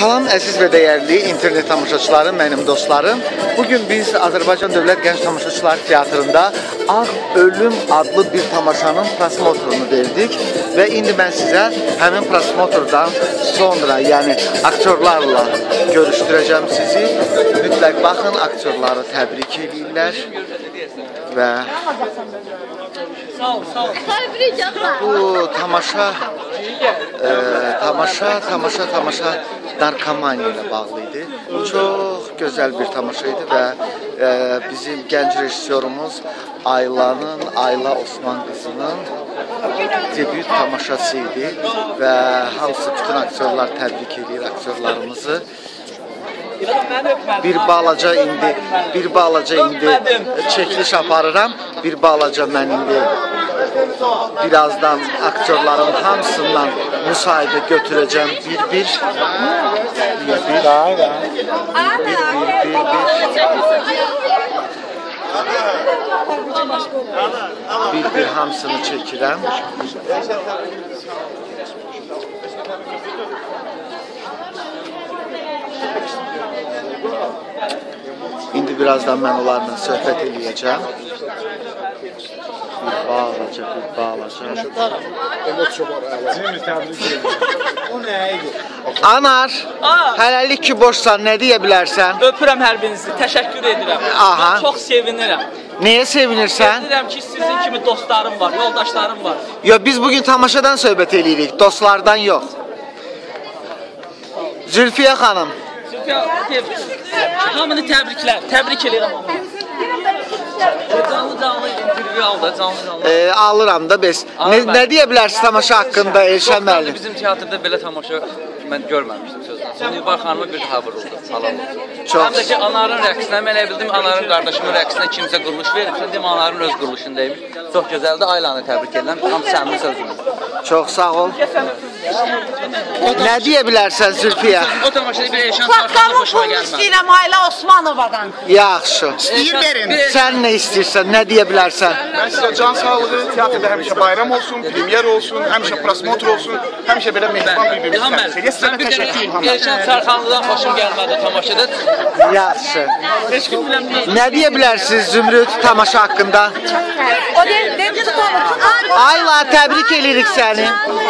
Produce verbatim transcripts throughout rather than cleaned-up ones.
Salam əziz və dəyərli internet tamaşaçılarım, mənim dostlarım. Bugün biz Azərbaycan Dövlət Gənc Tamaşaçılar Teatrında Ağ Ölüm adlı bir tamaşanın prosmotorunu verdik və indi mən sizə həmin prosmotordan sonra, yəni aktyorlarla görüşdürəcəm sizi. Mütləq baxın, aktyorları təbrik edirlər və bu tamaşa e, tamaşa, tamaşa, tamaşa narkomaniya ilə bağlı idi. Çox gözəl bir tamaşa idi və e, bizim gənc rejissorumuz Aylanın, Ayla Osman qızının debüt tamaşası idi və hamısı bütün aktyorlar təbrik edir aktyorlarımızı. Bir balaca indi, bir balaca indi çəkiliş aparıram. Bir balaca mən indi birazdan aktyorların hamısından müsahidə götürəcəm bir-bir. Bir-bir. Bir-bir. Bir-bir hamısını çəkirəm. İndi birazdan mən onlarla söhbət eləyəcəm. Bir balaca, bir balaca. Anar, hələlik ki boşsan, nə deyə bilərsən? Öpürəm hər birinizi, təşəkkür edirəm. Aha. Çox sevinirəm. Nəyə sevinirsən? Sevinirəm ki, sizin kimi dostlarım var, yoldaşlarım var. Yox, biz bugün tamaşadan söhbət eləyirik, dostlardan yox. Zülfiyə xanım. Hamını təbriklər, təbrik edirəm. Canlı canlı intervyu aldı, canlı canlı. E, alıram da biz. Nə, nə deyə bilərsiniz tamaşa haqqında Elşən müəllim? Bizim teatrda belə tamaşa mən görməmişdim sözlə. Nilüfer xanıma bir tə vuruldu, salam olsun. Həm də ki, Anarın rəqsinə, mən elə bildim Anarın qardaşımın rəqsinə kimsə quruluş veribsə, deyim Anarın öz quruluşundaymış. Çox gözəldir, Aylanı təbrik edirəm, tam səmin sözümüz. Çox sağ ol. Nə deyə bilərsən Zülfiyə? O tamaşada bir Elşən Sarxanlı xoşuma gəlməz. İstəyirəm Ayla Osmanovadan. Yaxşı. İstəyir verin. Sən nə istəyirsən, nə deyə bilərsən? Mən sizə can sağlığı, teatrda həmişə bayram olsun, premyer olsun, həmişə prosmotr olsun, həmişə belə mehriban bir-birimizi təmsil edir. Sizə təşəkkür edirəm hamıya. Elşən Sarxanlıdan xoşum gəlmədi tamaşada. Yaxşı. Nə deyə bilərsiniz Zümrüd tamaşa haqqında? O dedi tutalım. Ayla, təbrik edirik səni.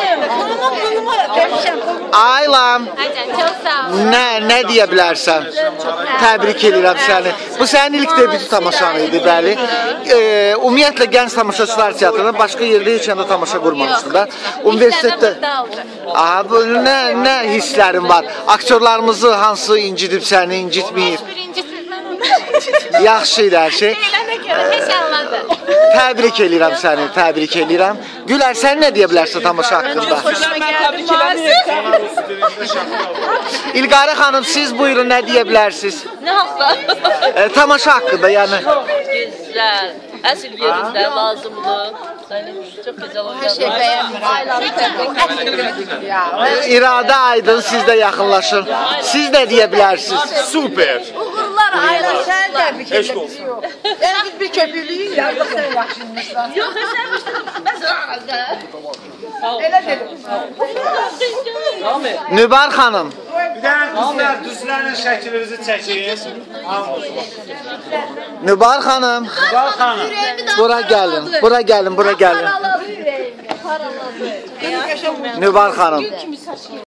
Aylam. Çok sağ ol. Nə, nə deyə bilərsən? Təbrik edirəm səni. Bu sənin ilk debütü tamaşan idi, bəli. E, ümumiyyətlə gənc tamaşaçılar teatrında başqa yerdə heç yana tamaşa qurmamışsın da. Universitetdə. Aha, bu nə, nə hisslərin var? Aktyorlarımızı hansı incidib səni, incitməyib? Yaxşı idi hər şey. Təbrik edirəm səni, təbrik edirəm. Gülər, sən nə deyə bilərsən tamaşa haqqında? İlqarə xanım, siz buyurun, nə deyə bilərsiniz? Ne olsa? E, tamaşa haqqında, yəni. Çok güzel. Əsl yerində, lazımlı. Çok güzel oynadı. Her şey beğenmirəm. Aylanı təbrik. İradə aydın, siz də yaxınlaşın. Siz nə deyə bilərsiniz? Super. Uğurlar Ayla, sən təbrik edirəm. Yəni biz bir köpüklüyük, yardım sən yaxşıymışsan. Yox, sən məsələn. Elə dedim. Nübar xanım. Bir dənə qızlar, düzlərlə şəklinizi çəkin. Nübar xanım. Qal xanım. Bura gəlin, bura gəlin, bura gəlin. Paraladı ürəyimi, paraladı. Nübar xanım.